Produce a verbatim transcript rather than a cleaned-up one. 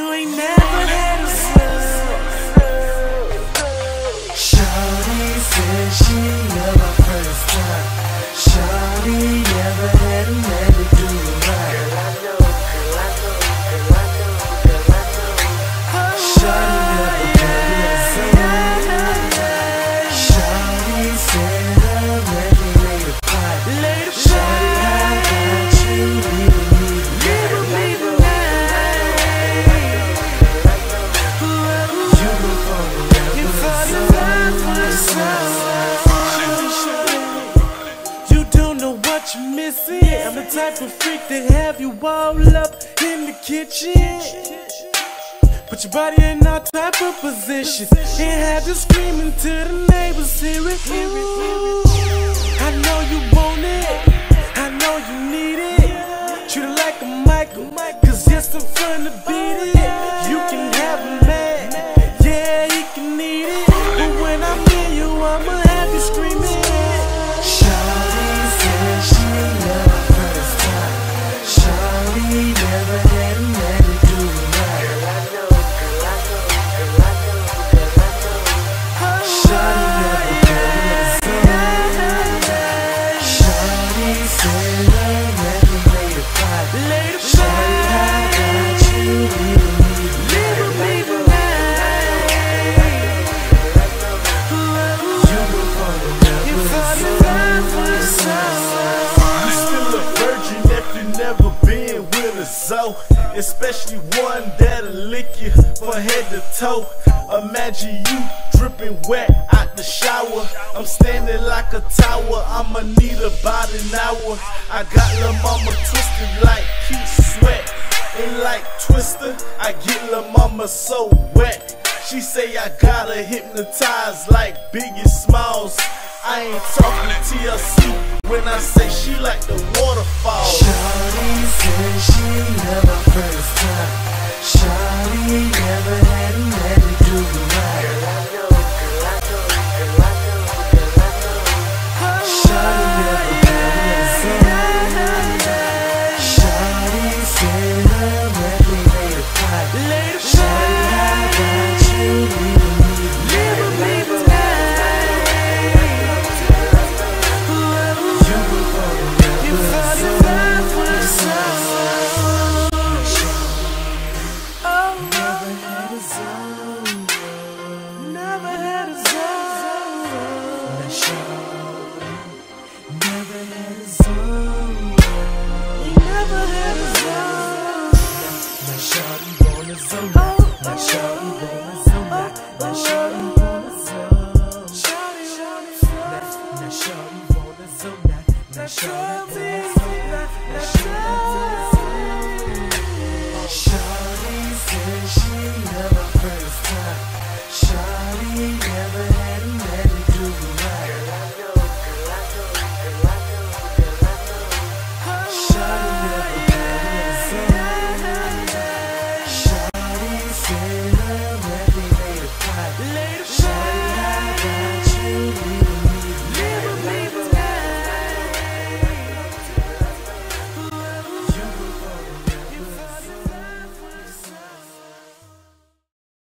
You ain't never had a son. Shawty said she loved my first time. Shawty never had a man to do it right. Girl, I know, girl, I know, girl, I know, girl, I know. Shawty never had a son. Shawty said her man laid a pipe. Shawty, I got you, leave me tonight. You been falling for the sun. You don't know what you're missing. I'm the type of freak that have you all up in the kitchen. Put your body in all type of position and have you screaming till the neighbors hear it. I know you want it, I know you need it. Treat it like a Michael, cause yes, I'm fun to beat it. You can have a man, yeah, he can need it. But when I'm in you, I'ma have you screaming. Shawty said she loved my first time. Shawty never had a man to do it right. Girl, I know, girl, I know, girl, I know, girl, I know. Shawty never had a son. Shawty said her man laid a pipe. Shawty, I got you, leaving me tonight. You been falling for the sun. You still a virgin if you never been with a Zoe, especially one that'll lick you from head to toe. Imagine you dripping wet out the shower. I'm standing like a tower, I'ma need about an hour. I got lil' mama twisted like Keith Sweat, and like Twister, I get lil' mama so wet. She say I got her hypnotized like Biggie Smalls. I ain't talking T L C when I say she like the waterfall. Shawty said she loved my first time. Shawty never had a man to do it right. Girl, I know, girl, I know, girl, I know, girl, I know. Shawty never had a son. Shawty said her man laid a pipe. Shawty, I got you, leaving me tonight. You been falling for the sun. Never had a Zoe. Never had a Zoe. Never had a Zoe. Never had a Zoe. Now shawty want a Zoe. Now shawty want a Zoe. Now shawty want a Zoe. Now shawty want a Zoe. Now shawty want a Zoe. Now shawty.